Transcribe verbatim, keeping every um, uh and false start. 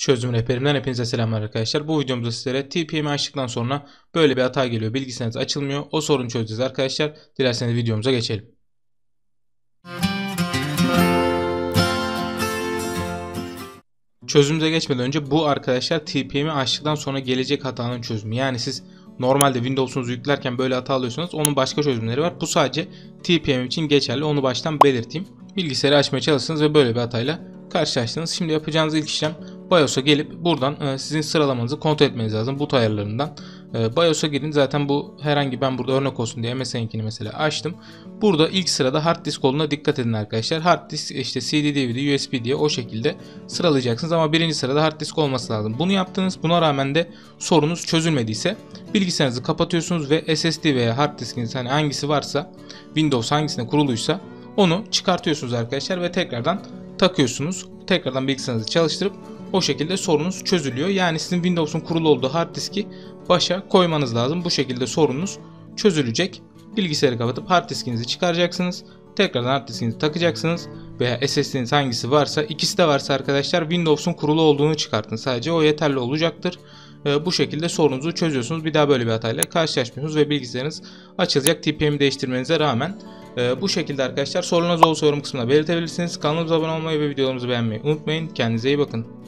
Çözüm rehberimden hepinize selamlar arkadaşlar. Bu videomuzda sizlere T P M'i açtıktan sonra böyle bir hata geliyor. Bilgisayarınız açılmıyor. O sorunu çözeceğiz arkadaşlar. Dilerseniz videomuza geçelim. Çözümümüze geçmeden önce bu arkadaşlar T P M'i açtıktan sonra gelecek hatanın çözümü. Yani siz normalde Windows'unuzu yüklerken böyle hata alıyorsanız onun başka çözümleri var. Bu sadece T P M için geçerli. Onu baştan belirteyim. Bilgisayarı açmaya çalışırsınız ve böyle bir hatayla karşılaştınız. Şimdi yapacağınız ilk işlem BIOS'a gelip buradan e, sizin sıralamanızı kontrol etmeniz lazım boot ayarlarından. E, BIOS'a girin. Zaten bu herhangi ben burada örnek olsun diye M S N'kini mesela açtım. Burada ilk sırada hard disk olduğuna dikkat edin arkadaşlar. Hard disk işte C D, D V D, U S B diye o şekilde sıralayacaksınız ama birinci sırada hard disk olması lazım. Bunu yaptınız. Buna rağmen de sorunuz çözülmediyse bilgisayarınızı kapatıyorsunuz ve S S D veya hard diskiniz hani hangisi varsa Windows hangisine kuruluysa onu çıkartıyorsunuz arkadaşlar ve tekrardan takıyorsunuz. Tekrardan bilgisayarınızı çalıştırıp o şekilde sorunuz çözülüyor. Yani sizin Windows'un kurulu olduğu hard diski başa koymanız lazım. Bu şekilde sorunuz çözülecek. Bilgisayarı kapatıp hard diskinizi çıkaracaksınız. Tekrardan hard diskinizi takacaksınız. Veya S S D'niz hangisi varsa, ikisi de varsa arkadaşlar Windows'un kurulu olduğunu çıkartın. Sadece o yeterli olacaktır. Ee, bu şekilde sorunuzu çözüyorsunuz. Bir daha böyle bir hatayla karşılaşmıyorsunuz ve bilgisayarınız açılacak T P M'i değiştirmenize rağmen. Ee, bu şekilde arkadaşlar, sorunuz olursa yorum kısmına belirtebilirsiniz. Kanalımıza abone olmayı ve videolarımızı beğenmeyi unutmayın. Kendinize iyi bakın.